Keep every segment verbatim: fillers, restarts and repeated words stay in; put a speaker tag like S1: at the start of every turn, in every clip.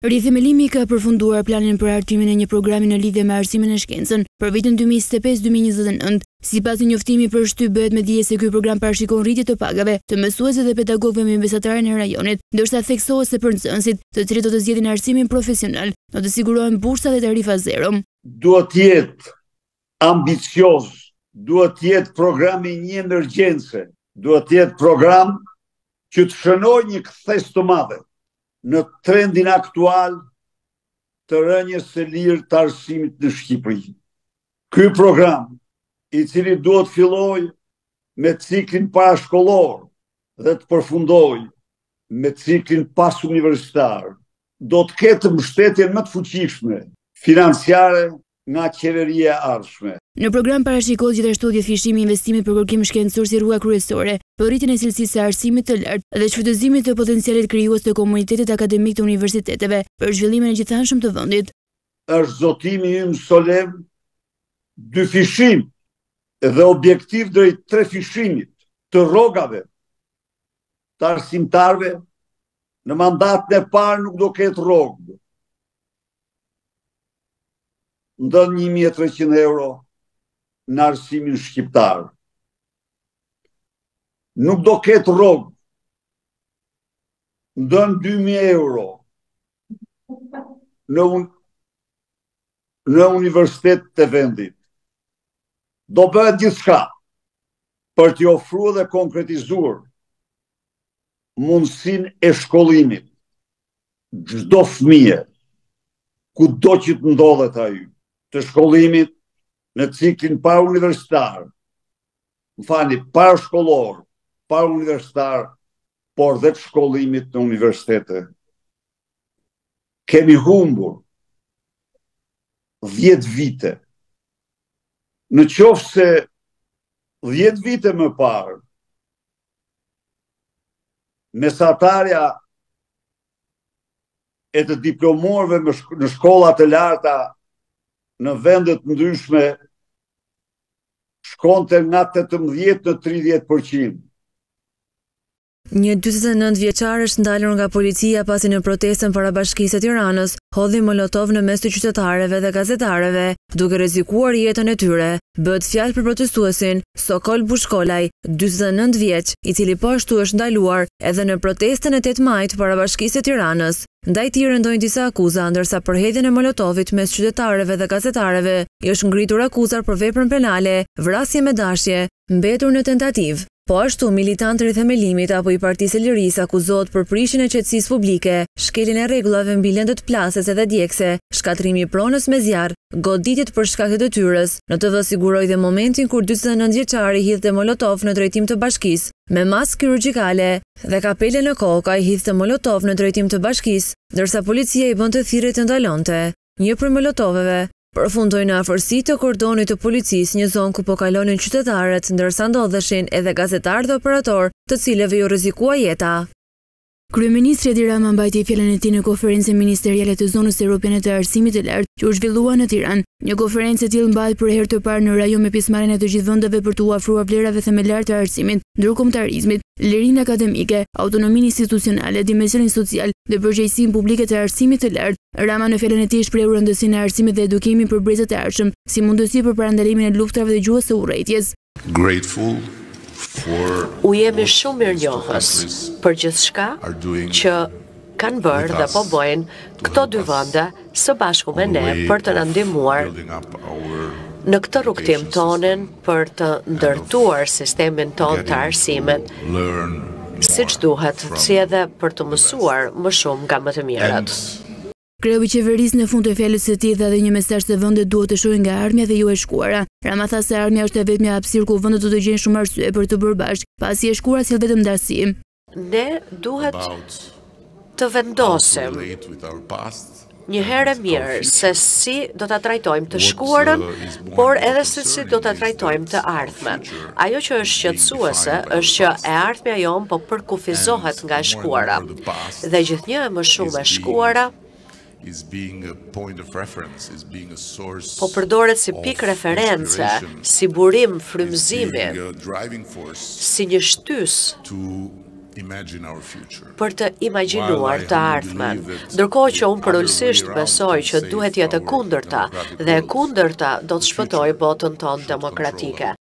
S1: Rithemelimi ka përfunduar planin për hartimin e një programi në lidhje me arsimin e shkencën për vitin dy mijë e njëzet e pesë dy mijë e njëzet e nëntë. Sipas një njoftimi për shtyp bëhet me dije se ky program parashikon rritje të pagave të mësuesve dhe pedagogëve me mesataren e rajonit, ndërsa theksohet se për nxënësit, të cilët do të zgjedhin arsimin profesional, do të sigurohen bursa dhe tarifa zero.
S2: Duhet të jetë ambicioz, duhet të jetë programi një emergjence, duhet të jetë program që të shënojë një kthes të madhe në trendin aktual të rënjes së lirë të arsimit në Shqipëri. Ky program, i cili duhet filloj me ciklin parashkollor dhe të përfundoj me ciklin pas universitar, do të ketë mbështetjen më të fuqishme financiare nga qeveria e ardhshme.
S1: Në program parashikohet gjithashtu djefishimi i investimit për kërkim shkencor si rruga kryesore, për rritjen e cilësisë së arsimit të lartë dhe shfrytëzimit të potencialit krijues të komunitetit akademik të universiteteve për zhvillimin e gjithëanshëm të vendit.
S2: Është zotimi im solemn dy fishim dhe objektiv drejt tre fishimit të rrogave të arsimtarve. Në mandatën e parë nuk do ketë rrogë. Ndën një mijë e treqind euro në arsimin shqiptar. Nuk do ketë rrogë. Ndën dy mijë euro në, un në universitet të vendit. Do bëhet gjithçka për t'i ofruar dhe konkretizuar mundësinë e shkollimit çdo fëmijë, kudo që të ndodhet ai, të shkollimit në ciklin parauniversitar, më falni, parashkollor, parauniversitar, por dhe të shkollimit në universitete. Kemi humbur dhjetë vite. Në qoftë se dhjetë vite më parë, mesatarja e të diplomuarve në shkollat e larta në vendet ndryshme shkonte nga tetëmbëdhjetë në tridhjetë përqind.
S3: Një dyzet e nëntë vjeçar është ndalur nga policia pasi në protestën para Bashkisë së Tiranës hodhi molotov në mes të qytetarëve dhe gazetarëve, duke rrezikuar jetën e tyre. Bëhet fjalë për protestuesin Sokol Bushkolaj, dyzet e nëntë vjeç, i cili po ashtu është ndaluar edhe në protestën e tetë majit para Bashkisë së Tiranës. Ndaj tij rëndojnë disa akuza, ndërsa për hedhjen e molotovit mes qytetarëve dhe gazetarëve i është ngritur akuzar për veprën penale, vrasje me dashje, mbetur në tentativë. Po ashtu, militantë rithemelimit apo i Partisë së Lirisë akuzohet për prishjen e qetësisë publike, shkeljen e rregullave mbi lëndët plases edhe djegse, shkatrimi i pronës me zjarr, goditjet për shkak të detyrës. Në T V siguroi dhe momentin kur dyzet e nëntë vjeçari hidhte molotov në drejtim të bashkisë, me maskë kirurgjikale dhe kapele në kokë ai hidhte molotov në drejtim të bashkisë, ndërsa policia i bënte thirrje të ndalonte. Një prej molotoveve përfundoi në afërsi të kordonit të policisë, një zonë ku po kalonin qytetarët, ndërsa ndodheshin edhe gazetarë dhe operatorë, të cilëve ju rrezikua jeta.
S1: Kryeministri Edi Rama mbajti fjalën e tij në konferencën ministeriale të zonës europiane të arsimit të lartë, që u zhvillua në Tiranë. Një konferencë e tillë mbahet për herë të parë në rajon me pjesëmarrjen e të gjithë vendeve për të ofruar vlerave themelare të arsimit, ndërkombëtarizmit, lirinë akademike, autonominë institucionale, dimensionin social dhe përgjegjësinë publike të arsimit të lartë. Rama në fjalën e tij shprehu rëndësinë e arsimit dhe edukimit për brezat e ardhshëm, si mundësi për parandalimin e luftave dhe gjuhës së urrëties.
S4: Grateful.
S5: U jemi shumë mirënjohës për gjithçka që kanë bërë dhe po bëjnë këto dy vende së bashku me ne për të na ndihmuar në këtë rrugtim tonin për të ndërtuar sistemin ton të arsimit siç duhet, si edhe për të mësuar më shumë nga më të mirët.
S1: Kreu i qeverisë në fund të fjalës së tij dha edhe një mesazh se vendet duhet të shohin nga armja dhe jo e shkuara. Rama tha se armja është e vetmja hapësirë ku vendet do të gjejnë shumë arsye për të bërë bashkë, pasi e shkuara sjell vetëm dasi.
S5: Ne duhet të vendosim një herë mirë se si do ta trajtojmë të shkuarën, por edhe se si do ta trajtojmë të ardhmen. Ajo që është shqetësuese është që e ardhmja jon po përkufizohet nga e shkuara. Dhe gjithnjë më shumë e shkuara po përdoret si pikë reference, si burim frymëzimi, si një shtys për të imagjinuar të ardhmen. Ndërkohë që unë përulësisht besoj që duhet jetë e kundërta dhe e kundërta do të shpëtojë botën tonë demokratike.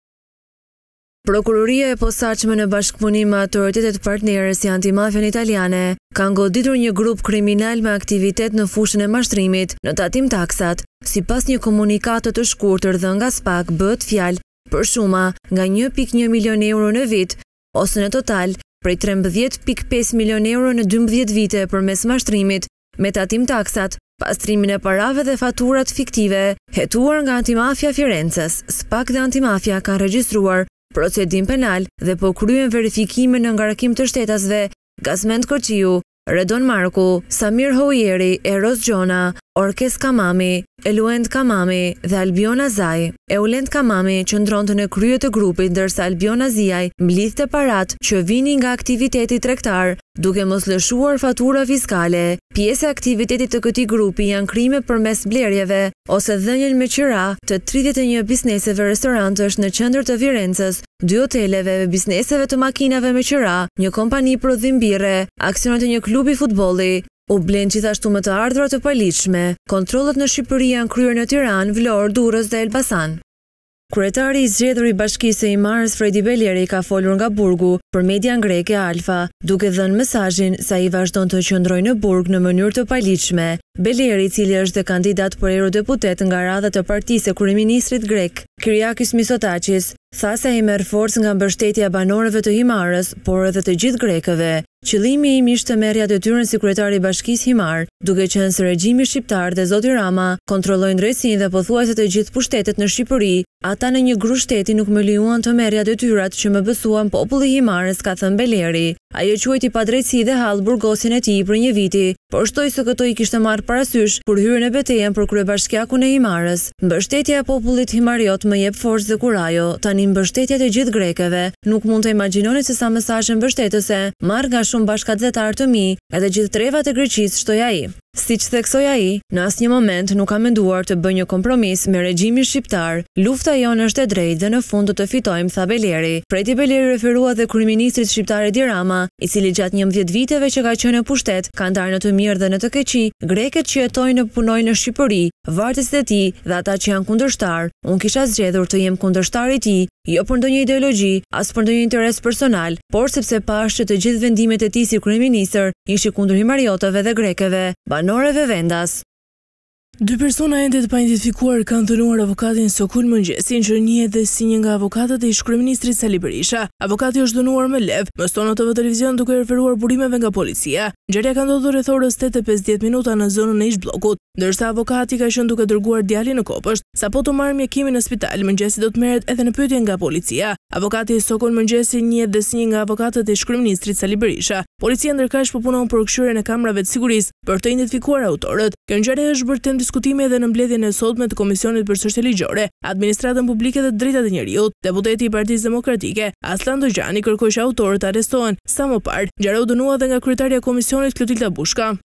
S3: Prokuroria e posaçme në bashkëpunim me autoritetet partnere si antimafian italiane ka ngoditur një grup kriminal me aktivitet në fushën e mashtrimit në tatim taksat. Sipas një komunikate të shkurtër dhe nga SPAK bëhet fjalë për shuma nga një pikë një milion euro në vit ose në total prej trembëdhjetë pikë pesë milion euro në dymbëdhjetë vite përmes mashtrimit me tatim taksat, pastrimin e parave dhe faturat fiktive hetuar nga Antimafia Firences. SPAK dhe Antimafia kanë regjistruar procedim penal dhe po kryen verifikime në ngarakim të shtetasve Gazment Koqiu, Redon Marku, Samir Houjeri, Eros Gjona, Orkes Kamami, Eluend Kamami dhe Albion Azaj. Eulend Kamami qëndronte në krye të grupit, ndërsa Albion Azaj mblidhte parat që vinin nga aktiviteti tregtar, duke mos lëshuar fatura fiskale. Pjesë e aktivitetit të këtij grupi janë krime përmes blerjeve ose dhënien me qira të tridhjetë e një bizneseve restorantësh në qendër të Firencës, dy hoteleve, bizneseve të makinave me qira, një kompani prodhim birre, aksionet e një klubi futbolli. U blen gjithashtu me të ardhurat të paligjshme. Kontrollet në Shqipëri janë kryer në Tiranë, Vlorë, Durrës dhe Elbasan. Kryetari i zgjedhur i Bashkisë së Himarës Fredi Beleri ka folur nga burgu për median greke Alfa, duke dhënë mesazhin se ai vazhdon të qëndrojë në burg në mënyrë të paligjshme. Beleri, i cili është dhe kandidat për eurodeputet nga radha të partisë e kryeministrit grek Kyriakos Mitsotakis, tha se ai merr forcë nga mbështetja e banorëve të Himarës, por edhe të gjithë grekëve. Qëllimi im ishte të merrja detyrën si kryetari i Bashkisë Himar, duke qenë se regjimi shqiptar dhe zoti Rama kontrollojnë drejtsinë dhe pothuajse të gjithë pushtetet në Shqipëri, ata në një gru shteti nuk më lejuan të merrja detyrat që më besuan populli i Himarës, ka thënë Beleri. Ajo quajti padrejtësi dhe hall burgosin e tij për një viti, por shtoi se këto i kishte marrë parasysh kur hyrën në betejën për kryebashkiakun e Himarës. Mbështetja e popullit himariot më jep forcë dhe kurajo. Tani mbështetja e gjithë grekëve. Nuk mund të imagjinoni se sa mesazhe mbështetëse marr nga shumë bashkëgazetar të mi, edhe gjithë trevat e Greqisë, shtoi ai. Siç theksoi ai, në asnjë moment nuk kam menduar të bëj një kompromis me regjimin shqiptar. Lufta jonë është e drejtë dhe në fund do të fitojmë, tha Beleri. Fredi Beleri referua dhe kryeministrit shqiptar Edi Rama, i cili gjatë njëmbëdhjetë viteve që ka qenë në pushtet, ka ndarë në të mirë dhe në të keqi greket që jetojnë dhe punojnë në Shqipëri, vartësit e tij dhe ata që janë kundërshtar. Unë kisha zgjedhur të jem kundërshtar i tij, jo për ndonjë ideologji, as për ndonjë interes personal, por sepse pash që të gjithë vendimet e tij si kryeministër ishin kundër himariotëve dhe grekëve, banorëve vendas.
S4: Dy persona ende të paidentifikuar kanë dënuar avokatin Sokul Mëngjesin, që njihet dhe si një nga avokatët e ish-kryeministrit Sali Berisha. Avokati është dënuar me lev, mëson në T V televizion duke referuar burimeve nga policia. Ngjarja ka ndodhur rreth orës tetë e pesëdhjetë minuta në zonën e ish-bllokut, ndërsa avokati ka qenë duke dërguar djalin në kopësht. Sapo të marrë mjekimin në spital, Mëngjesi do të merret edhe në pyetje nga policia. Avokati Sokul Mëngjesi njihet dhe si një nga avokatët e ish-kryeministrit Sali Berisha. Policia ndërkaq po punon për këshyrjen e kamerave të sigurisë për të identifikuar autorët. Kjo ngjarje është bërë temë diskutimi edhe në mbledhjen e sotme të Komisionit për Çështje Ligjore, Administratën Publike dhe Drejtat e Njerëzit. Deputeti i Partisë Demokratike, Aslan Dojani, kërkoi që autorët arrestohen sa më parë. Ngjarja u dënua edhe nga kryetaria e komisionit Klotilda Bushka.